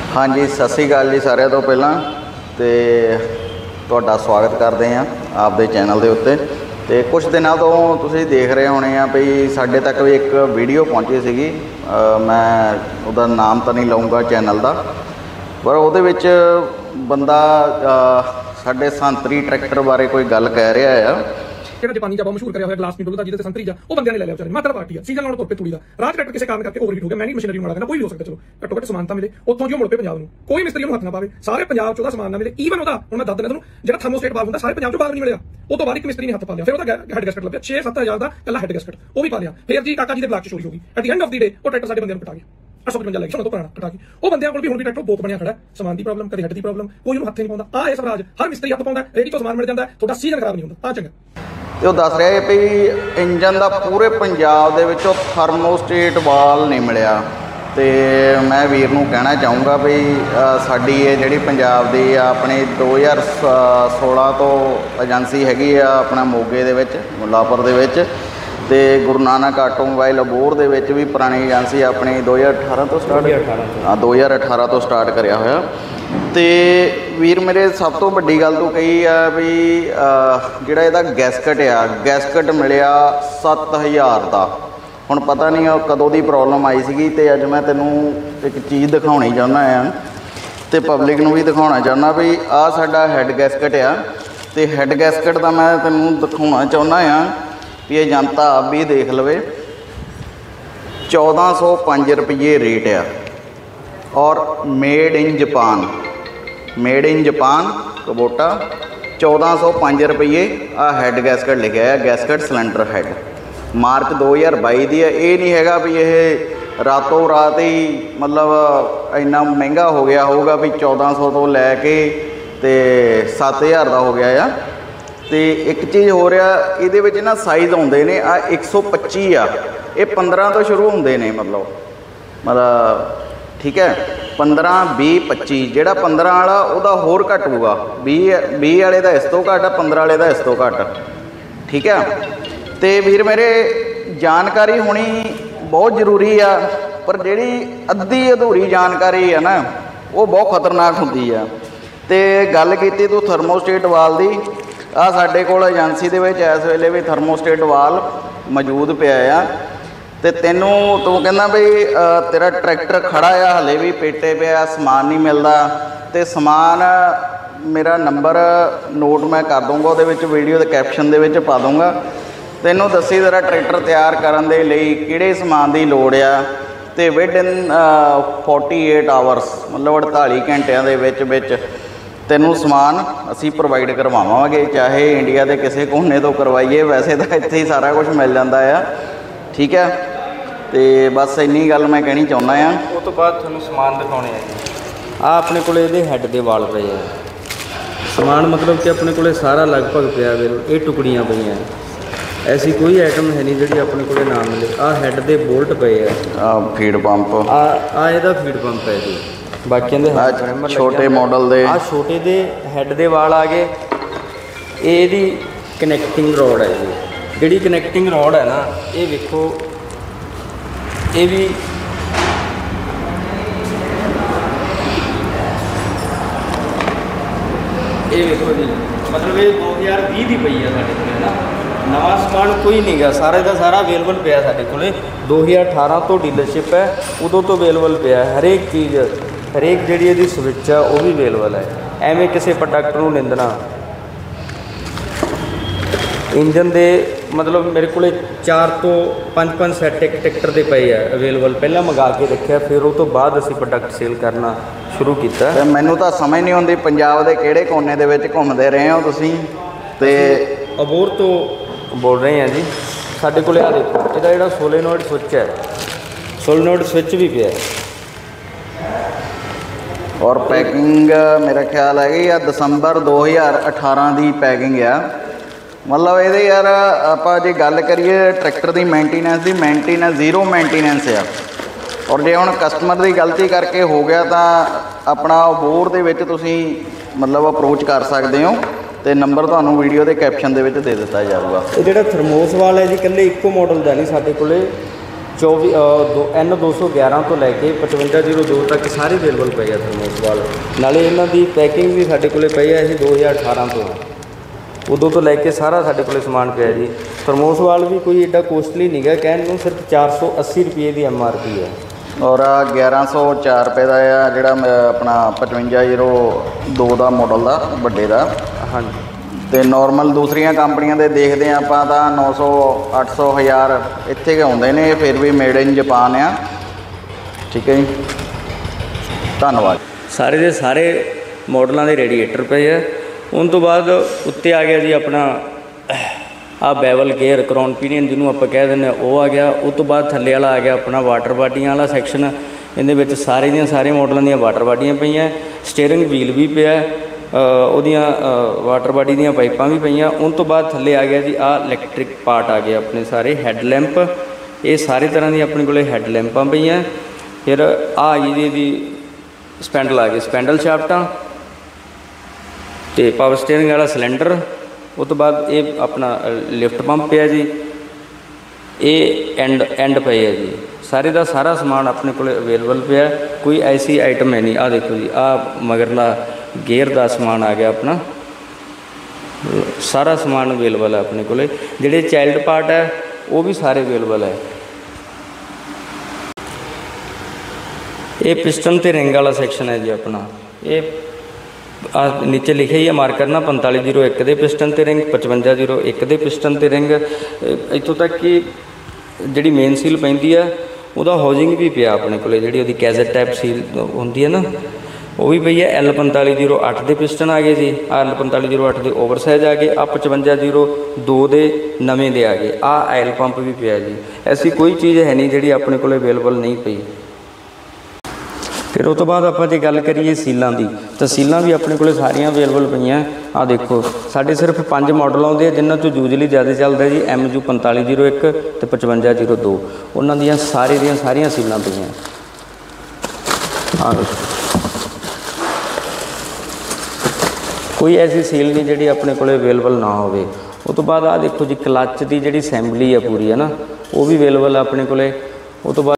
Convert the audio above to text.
हाँ जी, सत श्री अकाल जी सारिਆਂ ਤੋਂ ਪਹਿਲਾਂ ਤੇ ਤੁਹਾਡਾ ਸਵਾਗਤ ਕਰਦੇ ਹਾਂ ਆਪਦੇ ਚੈਨਲ ਦੇ ਉੱਤੇ। ਤੇ ਕੁਝ ਦਿਨਾਂ ਤੋਂ ਤੁਸੀਂ ਦੇਖ ਰਹੇ ਹੋਣੇ ਆ ਵੀ ਸਾਡੇ ਤੱਕ ਵੀ ਇੱਕ ਵੀਡੀਓ ਪਹੁੰਚੀ ਸੀਗੀ। ਮੈਂ ਉਹਦਾ ਨਾਮ ਤਾਂ ਨਹੀਂ ਲਊਂਗਾ ਚੈਨਲ ਦਾ, ਪਰ ਉਹਦੇ ਵਿੱਚ ਬੰਦਾ ਸਾਡੇ ਸੰਤਰੀ ਟਰੈਕਟਰ ਬਾਰੇ ਕੋਈ ਗੱਲ ਕਹਿ ਰਿਹਾ ਆ। ਜਿਹੜਾ ਜਾਪਾਨੀ ਜਾਂ ਬਹੁਤ ਮਸ਼ਹੂਰ ਕਰਿਆ ਹੋਇਆ ਗਲਾਸ ਨਹੀਂ ਡੁੱਲਦਾ, ਜਿਹਦੇ ਤੇ ਸੰਤਰੀ ਜਾਂ ਉਹ ਬੰਦਿਆਂ ਨੇ ਲੈ ਲਿਆ ਵਿਚਾਰੇ ਮਾਤਰ ਪਾਰਟੀ ਆ ਸੀਜ਼ਨ ਲਾਉਣ ਤੋਂ ਤੂੜੀ ਦਾ ਰਾਜ ਟਰੈਕਟਰ ਕਿਸੇ ਕਾਰਨ ਕਰਕੇ ਓਵਰਹੀਟ ਹੋ ਗਿਆ। ਮੈਂ ਨਹੀਂ ਮਸ਼ੀਨਰੀ ਮਾੜਾ ਕਹਿੰਦਾ, ਕੋਈ ਵੀ ਹੋ ਸਕਦਾ, ਚਲੋ ਘੱਟੋ ਘੱਟ ਸਮਾਨਤਾ ਮਿਲੇ ਉੱਥੋਂ ਜਿਉਂ ਮੁੜ ਪਏ ਪੰਜਾਬ ਨੂੰ, ਕੋਈ ਮਿਸਤਰੀ ਨੂੰ ਹੱਥ ਨਾ ਪਾਵੇ, ਸਾਰੇ ਪੰਜਾਬ ਚ ਉਹਦਾ ਸਮਾਨ ਨਾ ਮਿਲੇ। ਈਵਨ ਉਹਦਾ ਹੁਣ ਮੈਂ ਦੱਸ ਦਿੰਦਾ ਤੁਹਾਨੂੰ, ਜਿਹੜਾ ਥਰਮੋਸਟੇਟ ਬਾਲ ਹੁੰਦਾ ਸਾਰੇ ਪੰਜਾਬ ਚ ਬਾਲ ਨਹੀਂ ਮਿਲਿਆ, ਉਹ ਤੋਂ ਬਾਅਦ ਇੱਕ ਮਿਸਤਰੀ ਨੇ ਹੱਥ ਪਾ ਲਿਆ, ਫਿਰ ਉਹਦਾ ਹੈਡ ਗੈਸਕਟ ਲੱਭਿਆ 6-7 ਹਜ਼ਾਰ ਦਾ ਕੱਲਾ ਹੈਡ ਗੈਸਕਟ, ਉਹ ਵੀ ਪਾ ਲਿਆ। ਫਿਰ ਜੀ ਕਾਕਾ ਜੀ ਦੇ ਬਲਾਕ ਚ ਚੋਰੀ ਹੋ ਗਈ। At the end of the day ਉਹ ਟਰੈਕਟਰ ਸਾਡੇ ਬੰਦਿਆਂ ਨੂੰ ਕਟਾ ਗਿਆ 855 ਲੱਖ ਤੋਂ ਪੁਰਾਣਾ ਕਟਾ ਕੇ। ਉਹ ਬੰਦਿਆਂ ਕੋਲ ਵੀ ਹੁਣ ਵੀ ਟਰੈਕਟਰ ਬੋਕ ਬਣਿਆ ਖੜਾ, ਸਮਾਨ ਦੀ ਪ੍ਰੋਬਲਮ, ਕਦੇ ਹੈਡ ਦੀ ਪ੍ਰੋਬਲਮ, ਕੋਈ ਉਹਨੂੰ ਹੱਥ ਨਹੀਂ ਪਾਉਂਦਾ। ਆਹ ਇਹ ਸਵਰਾਜ ਹਰ ਮਿਸਤਰੀ ਹੱਥ ਪਾਉਂਦਾ, ਰੇਡੀ ਤੋਂ ਸਮਾਨ ਮਿਲ ਜਾਂਦਾ, ਤੁਹਾਡਾ ਸੀਜ਼ਨ ਖਰਾਬ ਨਹੀਂ ਹੁੰਦਾ। ਆ ਚੰਗਾ। ਤੇ ਉਹ ਦੱਸ ਰਿਹਾ ਵੀ ਇੰਜਨ ਦਾ ਪੂਰੇ ਪੰਜਾਬ ਦੇ ਵਿੱਚੋਂ ਥਰਮੋਸਟੇਟ ਵਾਲ ਨਹੀਂ ਮਿਲਿਆ। ਤੇ ਮੈਂ ਵੀਰ ਨੂੰ ਕਹਿਣਾ ਚਾਹੂੰਗਾ ਵੀ ਸਾਡੀ ਇਹ ਜਿਹੜੀ ਪੰਜਾਬ ਦੀ ਆਪਣੀ 2016 ਤੋਂ ਏਜੰਸੀ ਹੈਗੀ ਆ ਆਪਣਾ ਮੋਗੇ ਦੇ ਵਿੱਚ, ਮੁੱਲਾਪੁਰ ਦੇ ਵਿੱਚ, ਤੇ ਗੁਰੂ ਨਾਨਕ ਆਟੋਮੋਬਾਈਲ ਅਬੋਹਰ ਦੇ ਵਿੱਚ ਵੀ ਪੁਰਾਣੀ ਏਜੰਸੀ ਆਪਣੀ 2018 ਤੋਂ ਸਟਾਰਟ 2018 ਤੋਂ ਸਟਾਰਟ ਕਰਿਆ ਹੋਇਆ। ਤੇ ਵੀਰ ਮੇਰੇ ਸਭ ਤੋਂ ਵੱਡੀ ਗੱਲ ਤੋਂ ਕਹੀ ਆ ਵੀ ਜਿਹੜਾ ਇਹਦਾ ਗੈਸਕਟ ਆ, ਗੈਸਕਟ ਮਿਲਿਆ 7000 ਦਾ। ਹੁਣ ਪਤਾ ਨਹੀਂ ਉਹ ਕਦੋਂ ਦੀ ਪ੍ਰੋਬਲਮ ਆਈ ਸੀਗੀ। ਤੇ ਅੱਜ ਮੈਂ ਤੈਨੂੰ ਇੱਕ ਚੀਜ਼ ਦਿਖਾਉਣੀ ਚਾਹੁੰਦਾ ਆ ਤੇ ਪਬਲਿਕ ਨੂੰ ਵੀ ਦਿਖਾਉਣਾ ਚਾਹੁੰਦਾ ਵੀ ਆਹ ਸਾਡਾ ਹੈਡ ਗੈਸਕਟ ਆ। ਤੇ ਹੈਡ ਗੈਸਕਟ ਦਾ ਮੈਂ ਤੈਨੂੰ ਦਿਖਾਉਣਾ ਚਾਹੁੰਦਾ ਆ ਵੀ ਇਹ ਜਨਤਾ ਆਪ ਵੀ ਦੇਖ ਲਵੇ। 1405 ਰੁਪਏ ਰੇਟ ਆ ਔਰ made in Japan, made in Japan Kubota 1405 ਰੁਪਏ। ਆ ਹੈਡ ਗੈਸਕਟ ਲਿਖਿਆ ਹੈ, ਗੈਸਕਟ ਸਿਲੰਡਰ ਹੈਡ, ਮਾਰਚ 2022 ਦੀ ਹੈ। ਇਹ ਨਹੀਂ ਹੈਗਾ ਵੀ ਇਹ ਰਾਤੋਂ ਰਾਤ ਹੀ ਮਤਲਬ ਇੰਨਾ ਮਹਿੰਗਾ ਹੋ ਗਿਆ ਹੋਊਗਾ ਵੀ 1400 ਤੋਂ ਲੈ ਕੇ ਤੇ 7000 ਦਾ ਹੋ ਗਿਆ ਆ। ਤੇ ਇੱਕ ਚੀਜ਼ ਹੋ ਰਿਹਾ ਇਹਦੇ ਵਿੱਚ ਨਾ ਸਾਈਜ਼ ਆਉਂਦੇ ਨੇ, ਆ 125 ਆ, ਇਹ 15 ਤੋਂ ਸ਼ੁਰੂ ਹੁੰਦੇ ਨੇ, ਮਤਲਬ ਠੀਕ ਹੈ 15, 20, 25। ਜਿਹੜਾ 15 ਵਾਲਾ ਉਹਦਾ ਹੋਰ ਘੱਟ ਹੋਊਗਾ, 20 ਵਾਲੇ ਦਾ ਇਸ ਤੋਂ ਘੱਟ ਆ, 15 ਵਾਲੇ ਦਾ ਇਸ ਤੋਂ ਘੱਟ, ਠੀਕ ਹੈ। ਤੇ ਵੀਰ ਮੇਰੇ ਜਾਣਕਾਰੀ ਹੋਣੀ ਬਹੁਤ ਜ਼ਰੂਰੀ ਆ, ਪਰ ਜਿਹੜੀ ਅੱਧੀ ਅਧੂਰੀ ਜਾਣਕਾਰੀ ਆ ਨਾ ਉਹ ਬਹੁਤ ਖਤਰਨਾਕ ਹੁੰਦੀ ਆ। ਤੇ ਗੱਲ ਕੀਤੀ ਤੂੰ ਥਰਮੋਸਟੇਟ ਵਾਲ ਦੀ, ਆ ਸਾਡੇ ਕੋਲ ਏਜੰਸੀ ਦੇ ਵਿੱਚ ਇਸ ਵੇਲੇ ਵੀ ਥਰਮੋਸਟੇਟ ਵਾਲ ਮੌਜੂਦ ਪਿਆ ਆ। ਤੇ ਤੂੰ ਕਹਿੰਦਾ ਵੀ ਤੇਰਾ ਟਰੈਕਟਰ ਖੜਾ ਆ ਹਲੇ ਵੀ ਪੇਟੇ ਪਿਆ, ਸਮਾਨ ਨਹੀਂ ਮਿਲਦਾ। ਤੇ ਸਮਾਨ ਮੇਰਾ ਨੰਬਰ ਨੋਟ ਮੈਂ ਕਰ ਦੂੰਗਾ, ਉਹਦੇ ਵਿੱਚ ਵੀਡੀਓ ਦੇ ਕੈਪਸ਼ਨ ਦੇ ਵਿੱਚ ਪਾ ਦੂੰਗਾ। ਤੈਨੂੰ ਦੱਸੀ ਤੇਰਾ ਟਰੈਕਟਰ ਤਿਆਰ ਕਰਨ ਦੇ ਲਈ ਕਿਹੜੇ ਸਮਾਨ ਦੀ ਲੋੜ ਆ। ਤੇ ਵਿਦਇਨ 48 ਆਵਰਸ ਮਤਲਬ 48 ਘੰਟਿਆਂ ਦੇ ਵਿੱਚ ਤੈਨੂੰ ਸਮਾਨ ਅਸੀਂ ਪ੍ਰੋਵਾਈਡ ਕਰਵਾਵਾਂਗੇ, ਚਾਹੇ ਇੰਡੀਆ ਦੇ ਕਿਸੇ ਕੋਨੇ ਤੋਂ ਕਰਵਾਈਏ। ਵੈਸੇ ਤਾਂ ਇੱਥੇ ਹੀ ਸਾਰਾ ਕੁਝ ਮਿਲ ਜਾਂਦਾ ਆ, ਠੀਕ ਹੈ। ਤੇ ਬਸ ਇੰਨੀ ਗੱਲ ਮੈਂ ਕਹਿਣੀ ਚਾਹੁੰਦਾ ਆ। ਉਹ ਤੋਂ ਬਾਅਦ ਤੁਹਾਨੂੰ ਸਮਾਨ ਦਿਖਾਉਣੇ ਆ ਜੀ। ਆ ਆਪਣੇ ਕੋਲ ਇਹਦੇ ਹੈੱਡ ਦੇ ਵਾਲ ਪਏ ਆ, ਸਮਾਨ ਮਤਲਬ ਕਿ ਆਪਣੇ ਕੋਲ ਸਾਰਾ ਲਗਭਗ ਪਿਆ ਵੇ। ਇਹ ਟੁਕੜੀਆਂ ਪਈਆਂ, ਐਸੀ ਕੋਈ ਆਈਟਮ ਹੈ ਨਹੀਂ ਜਿਹੜੀ ਆਪਣੇ ਕੋਲ ਨਾ ਮਿਲੇ। ਆ ਹੈੱਡ ਦੇ ਬੋਲਟ ਪਏ ਆ, ਫੀਡ ਪੰਪ, ਆ ਇਹਦਾ ਫੀਡ ਪੰਪ ਹੈ ਜੀ। ਬਾਕੀਆਂ ਦੇ ਛੋਟੇ ਮਾਡਲ ਦੇ, ਆ ਛੋਟੇ ਦੇ ਹੈੱਡ ਦੇ ਵਾਲ ਆ ਗਏ। ਇਹਦੀ ਕਨੈਕਟਿੰਗ ਰੋਡ ਹੈ ਜੀ। ਜਿਹੜੀ ਕਨੈਕਟਿੰਗ ਰੋਡ ਹੈ ਨਾ, ਇਹ ਵੇਖੋ, ਇਹ ਵੀ ਵੇਖੋ ਜੀ, ਮਤਲਬ ਇਹ 2020 ਦੀ ਪਈ ਆ ਸਾਡੇ ਕੋਲ ਨਾ। ਨਵਾਂ ਸਮਾਨ ਕੋਈ ਨਹੀਂ ਗਾ, ਸਾਰੇ ਦਾ ਸਾਰਾ ਅਵੇਲੇਬਲ ਪਿਆ ਸਾਡੇ ਕੋਲ। 2018 ਤੋਂ ਡੀਲਰਸ਼ਿਪ ਹੈ, ਉਦੋਂ ਤੋਂ ਅਵੇਲੇਬਲ ਪਿਆ ਹਰੇਕ ਚੀਜ਼, ਹਰੇਕ ਜਿਹੜੀ ਇਹਦੀ ਸਵਿੱਚ ਆ ਉਹ ਵੀ ਅਵੇਲੇਬਲ ਹੈ। ਐਵੇਂ ਕਿਸੇ ਪ੍ਰੋਡਕਟ ਨੂੰ ਨਿੰਦਣਾ। ਇੰਜਨ ਦੇ ਮਤਲਬ ਮੇਰੇ ਕੋਲ 4 ਤੋਂ 5 ਸੈੱਟ ਇੱਕ ਟਰੈਕਟਰ ਦੇ ਪਏ ਆ ਅਵੇਲੇਬਲ। ਪਹਿਲਾਂ ਮੰਗਾ ਕੇ ਰੱਖਿਆ, ਫਿਰ ਉਹ ਤੋਂ ਬਾਅਦ ਅਸੀਂ ਪ੍ਰੋਡਕਟ ਸੇਲ ਕਰਨਾ ਸ਼ੁਰੂ ਕੀਤਾ। ਤੇ ਮੈਨੂੰ ਤਾਂ ਸਮਝ ਨਹੀਂ ਆਉਂਦੀ ਪੰਜਾਬ ਦੇ ਕਿਹੜੇ ਕੋਨੇ ਦੇ ਵਿੱਚ ਘੁੰਮਦੇ ਰਹੇ ਹੋ ਤੁਸੀਂ। ਤੇ ਅਬੋਹਰ ਤੋਂ ਬੋਲ ਰਹੇ ਹਾਂ ਜੀ। ਸਾਡੇ ਕੋਲ ਆ ਦੇਖੋ, ਇਹਦਾ ਜਿਹੜਾ ਸੋਲੇਨੋਇਡ ਸਵਿੱਚ ਹੈ, ਸੋਲੇਨੋਇਡ ਸਵਿੱਚ ਵੀ ਪਿਆ। ਔਰ ਪੈਕਿੰਗ ਮੇਰਾ ਖਿਆਲ ਹੈਗੀ ਆ ਦਸੰਬਰ 2018 ਦੀ ਪੈਕਿੰਗ ਆ। ਮਤਲਬ ਇਹਦੇ ਯਾਰ ਆਪਾਂ ਜੇ ਗੱਲ ਕਰੀਏ ਟਰੈਕਟਰ ਦੀ ਮੇਨਟੇਨੈਂਸ ਦੀ, ਜ਼ੀਰੋ ਮੇਨਟੇਨੈਂਸ ਆ। ਔਰ ਜੇ ਹੁਣ ਕਸਟਮਰ ਦੀ ਗਲਤੀ ਕਰਕੇ ਹੋ ਗਿਆ ਤਾਂ ਆਪਣਾ ਅਬੋਹਰ ਦੇ ਵਿੱਚ ਤੁਸੀਂ ਮਤਲਬ ਅਪਰੋਚ ਕਰ ਸਕਦੇ ਹੋ। ਤੇ ਨੰਬਰ ਤੁਹਾਨੂੰ ਵੀਡੀਓ ਦੇ ਕੈਪਸ਼ਨ ਦੇ ਵਿੱਚ ਦੇ ਦਿੱਤਾ ਜਾਊਗਾ। ਇਹ ਜਿਹੜਾ ਥਰਮੋਸ ਵਾਲ ਹੈ ਜੀ, ਇਕੱਲੇ ਇੱਕੋ ਮਾਡਲ ਦਾ ਨਹੀਂ ਸਾਡੇ ਕੋਲੇ, N211 ਤੋਂ ਲੈ ਕੇ 5502 ਤੱਕ ਸਾਰੇ ਅਵੇਲੇਬਲ ਪਏ ਆ ਥਰਮੋਸ ਵਾਲ। ਨਾਲੇ ਇਹਨਾਂ ਦੀ ਪੈਕਿੰਗ ਵੀ ਸਾਡੇ ਕੋਲੇ ਪਈ ਹੈ, ਇਹ 2018 ਤੋਂ ਉਦੋਂ ਤੋਂ ਲੈ ਕੇ ਸਾਰਾ ਸਾਡੇ ਕੋਲੇ ਸਮਾਨ ਪਿਆ ਜੀ। ਥਰਮੋਸ ਵਾਲ ਵੀ ਕੋਈ ਐਡਾ ਕੋਸਟਲੀ ਨਹੀਂ ਗਾ, ਕਹਿਣ ਨੂੰ ਸਿਰਫ 480 ਰੁਪਏ ਦੀ MRP ਹੈ। ਔਰ 1104 ਰੁਪਏ ਦਾ ਆ ਜਿਹੜਾ ਆਪਣਾ 5502 ਦਾ ਮਾਡਲ ਦਾ ਵੱਡੇ ਦਾ। ਹਾਂਜੀ। ਤੇ ਨਾਰਮਲ ਦੂਸਰੀਆਂ ਕੰਪਨੀਆਂ ਦੇ ਦੇਖਦੇ ਹਾਂ ਆਪਾਂ ਤਾਂ 900 800 1000 ਇੱਥੇ ਕੇ ਆਉਂਦੇ ਨੇ, ਫਿਰ ਵੀ ਮੇਡ ਇਨ ਜਾਪਾਨ ਆ। ਠੀਕ ਹੈ ਜੀ, ਧੰਨਵਾਦ। ਸਾਰੇ ਦੇ ਸਾਰੇ ਮਾਡਲਾਂ ਦੇ ਰੇਡੀਏਟਰ ਪਏ ਆ। ਉਸ ਤੋਂ ਬਾਅਦ ਉੱਤੇ ਆ ਗਿਆ ਜੀ ਆਪਣਾ ਆ ਬੈਵਲ ਗੇਅਰ ਕਰਾਉਨ ਪੀਨੀਅਨ ਜਿਹਨੂੰ ਆਪਾਂ ਕਹਿ ਦਿੰਦੇ, ਉਹ ਆ ਗਿਆ। ਉਸ ਤੋਂ ਬਾਅਦ ਥੱਲੇ ਵਾਲਾ ਆ ਗਿਆ ਆਪਣਾ ਵਾਟਰ ਬਾਡੀਆਂ ਵਾਲਾ ਸੈਕਸ਼ਨ। ਇਹਦੇ ਵਿੱਚ ਸਾਰੇ ਦੀਆਂ ਸਾਰੇ ਮਾਡਲਾਂ ਦੀਆਂ ਵਾਟਰ ਬਾਡੀਆਂ ਪਈਆਂ, ਸਟੀਅਰਿੰਗ ਵੀਲ ਵੀ ਪਿਆ, ਉਹਦੀਆਂ ਵਾਟਰ ਬਾਡੀ ਦੀਆਂ ਪਾਈਪਾਂ ਵੀ ਪਈਆਂ। ਉਸ ਤੋਂ ਬਾਅਦ ਥੱਲੇ ਆ ਗਿਆ ਜੀ ਆ ਇਲੈਕਟ੍ਰਿਕ ਪਾਰਟ ਆ ਗਿਆ ਆਪਣੇ ਸਾਰੇ ਹੈੱਡ ਲੈਂਪ। ਇਹ ਸਾਰੇ ਤਰ੍ਹਾਂ ਦੀ ਆਪਣੇ ਕੋਲੇ ਹੈੱਡ ਲੈਂਪਾਂ ਪਈਆਂ। ਫਿਰ ਆ ਇਹਦੀ ਸਪੈਂਡਲ ਆ ਗਈ, ਸਪੈਂਡਲ ਸ਼ਾਫਟਾਂ ਤੇ ਪਾਵਰ ਸਟੀਅਰਿੰਗ ਵਾਲਾ ਸਿਲੰਡਰ। ਉਸ ਤੋਂ ਬਾਅਦ ਇਹ ਆਪਣਾ ਲਿਫਟ ਪੰਪ ਪਿਆ ਜੀ, ਇਹ ਐਂਡ ਪਏ ਆ ਜੀ। ਸਾਰੇ ਦਾ ਸਾਰਾ ਸਮਾਨ ਆਪਣੇ ਕੋਲ ਅਵੇਲੇਬਲ ਪਿਆ, ਕੋਈ ਐਸੀ ਆਈਟਮ ਹੈ ਨਹੀਂ। ਆਹ ਦੇਖੋ ਜੀ, ਆਹ ਮਗਰਲਾ ਗੇਅਰ ਦਾ ਸਮਾਨ ਆ ਗਿਆ ਆਪਣਾ, ਸਾਰਾ ਸਮਾਨ ਅਵੇਲੇਬਲ ਹੈ ਆਪਣੇ ਕੋਲ। ਜਿਹੜੇ ਚਾਈਲਡ ਪਾਰਟ ਹੈ ਉਹ ਵੀ ਸਾਰੇ ਅਵੇਲੇਬਲ ਹੈ। ਇਹ ਪਿਸਟਨ ਤੇ ਰਿੰਗ ਵਾਲਾ ਸੈਕਸ਼ਨ ਹੈ ਜੀ ਆਪਣਾ। ਇਹ ਨੀਚੇ ਲਿਖਿਆ ਹੀ ਹੈ ਮਾਰਕਰ ਨਾਲ 4501 ਦੇ ਪਿਸਟਨ ਤੇ ਰਿੰਗ, 5501 ਦੇ ਪਿਸਟਨ ਤੇ ਰਿੰਗ। ਇੱਥੋਂ ਤੱਕ ਕਿ ਜਿਹੜੀ ਮੇਨ ਸੀਲ ਪੈਂਦੀ ਆ ਉਹਦਾ ਹਾਊਸਿੰਗ ਵੀ ਪਿਆ ਆਪਣੇ ਕੋਲ, ਜਿਹੜੀ ਉਹਦੀ ਕੈਜ਼ਟ ਟਾਈਪ ਸੀਲ ਹੁੰਦੀ ਹੈ ਨਾ, ਉਹ ਵੀ ਪਈ ਹੈ। L4508 ਦੇ ਪਿਸਟਨ ਆ ਗਏ ਜੀ, L4508 ਦੇ ਓਵਰਸਾਈਜ਼ ਆ ਗਏ, 5502 ਦੇ ਨਵੇਂ ਦੇ ਆ ਗਏ। ਆਇਲ ਪੰਪ ਵੀ ਪਿਆ ਜੀ। ਐਸੀ ਕੋਈ ਚੀਜ਼ ਹੈ ਨਹੀਂ ਜਿਹੜੀ ਆਪਣੇ ਕੋਲ ਅਵੇਲੇਬਲ ਨਹੀਂ ਪਈ। ਫਿਰ ਉਸ ਤੋਂ ਬਾਅਦ ਆਪਾਂ ਜੇ ਗੱਲ ਕਰੀਏ ਸੀਲਾਂ ਦੀ, ਤਾਂ ਸੀਲਾਂ ਵੀ ਆਪਣੇ ਕੋਲ ਸਾਰੀਆਂ ਅਵੇਲੇਬਲ ਪਈਆਂ। ਆਹ ਦੇਖੋ, ਸਾਡੇ ਸਿਰਫ 5 ਮਾਡਲ ਆਉਂਦੇ ਆ ਜਿਨ੍ਹਾਂ ਤੋਂ ਯੂਜਲੀ ਜ਼ਿਆਦਾ ਚੱਲਦਾ ਜੀ MU 4501 ਤੇ 5502। ਉਹਨਾਂ ਦੀਆਂ ਸਾਰੀਆਂ ਸੀਲਾਂ ਪਈਆਂ। ਆਹ ਦੇਖੋ, ਕੋਈ ਐਸੀ ਸੀਲ ਨਹੀਂ ਜਿਹੜੀ ਆਪਣੇ ਕੋਲ ਅਵੇਲੇਬਲ ਨਾ ਹੋਵੇ। ਉਸ ਤੋਂ ਬਾਅਦ ਆਹ ਦੇਖੋ ਜੀ, ਕਲੱਚ ਦੀ ਜਿਹੜੀ ਅਸੈਂਬਲੀ ਆ ਪੂਰੀ ਹੈ ਨਾ, ਉਹ ਵੀ ਅਵੇਲੇਬਲ ਆ ਆਪਣੇ ਕੋਲ। ਉਹ ਤੋਂ ਬਾਅਦ